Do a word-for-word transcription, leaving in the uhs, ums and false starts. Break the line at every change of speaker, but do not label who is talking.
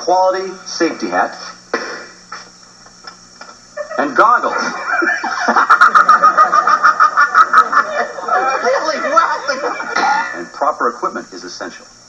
quality safety hat, and goggles.
Really? Wow.
And proper equipment is essential.